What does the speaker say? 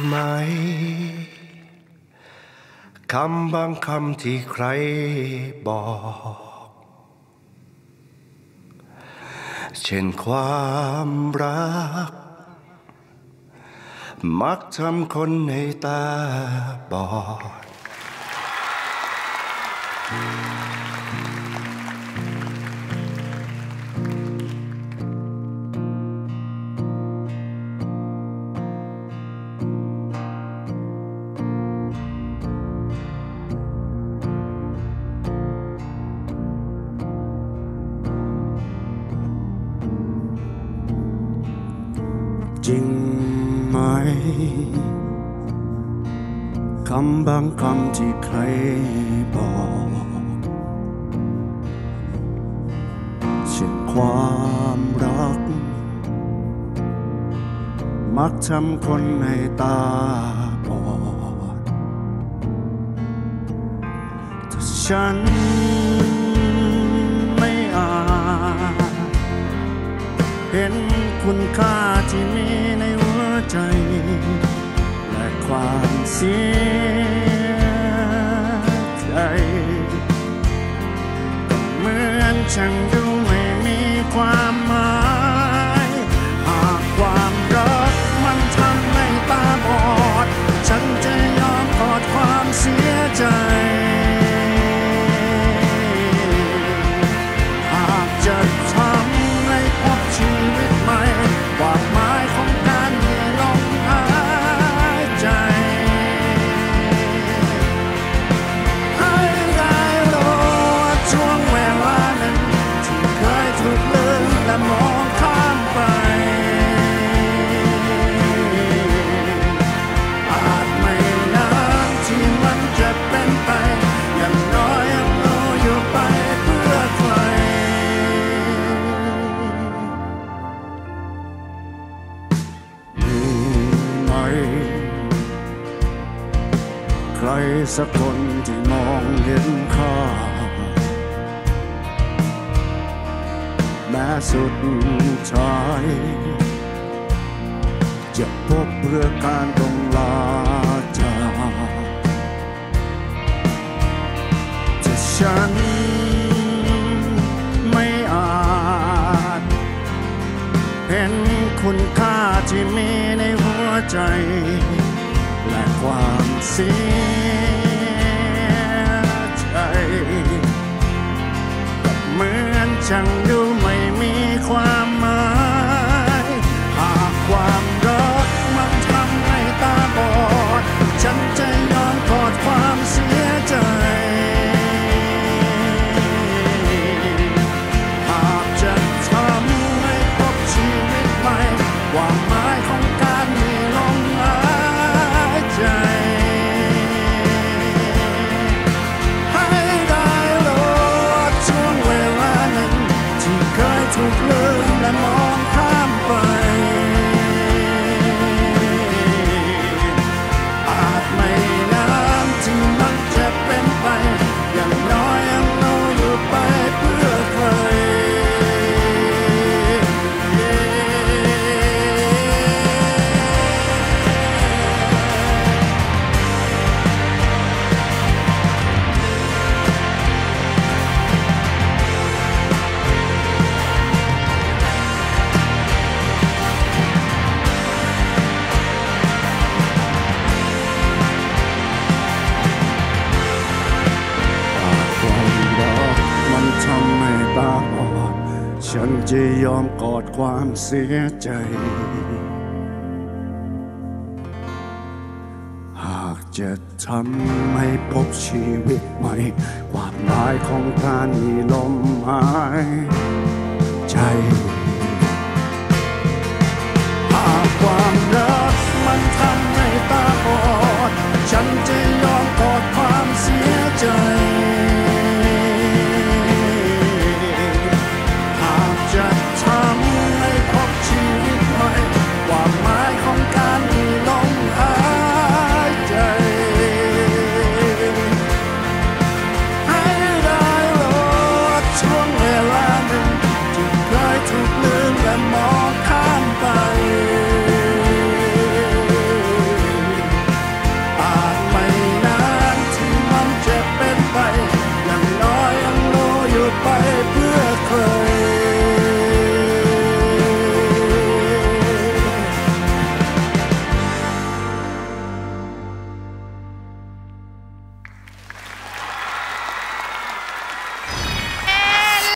ไหมคำบางคำที่ใครบอกเช่นความรักมักทำคนให้ตาบอดจริงไหมคำบางคำที่ใครบอกเช่นความรักมักทำคนให้ตาบอดแต่ฉันไม่อาจเห็นคุณค่าที่มีในหัวใจและความเสียใจก็เหมือนฉันดูไม่มีความหมายหากความรักมันทำให้ตาบอดฉันจะยอมกอดความเสียใจหากจะทำให้พบชีวิตใหม่ความหมายของการมีลมหายใจให้ได้รู้ว่าช่วงเวลานั้นที่เคยถูกลืมและมองข้ามไปอาจไม่นานที่มันจะเป็นไปอย่างน้อยยังรู้อยู่ไปเพื่อใครใครสักคนที่มองเห็นค่าแม้สุดท้ายจะพบเพื่อการต้องลาจากแต่ฉันไม่อาจเห็นคุณค่าที่มีในหัวใจและความเสียใจก็เหมือนฉันดูไม่มีความหมายหากความรักมันทำให้ตาบอดฉันจะยอมกอดความเสียใจหากจะทำให้พบชีวิตใหม่ความหมายของการมีลมหายใจให้ได้รู้ว่าช่วงเวลานั้นที่เคยถูกลืมและมองข้ามไปอาจไม่นานที่มันจะเป็นไปอย่างน้อยยังรู้อยู่ไปเพื่อใครทำให้ตาบอดฉันจะยอมกอดความเสียใจหากจะทำให้พบชีวิตใหม่ความหมายของการมีลมหายใจ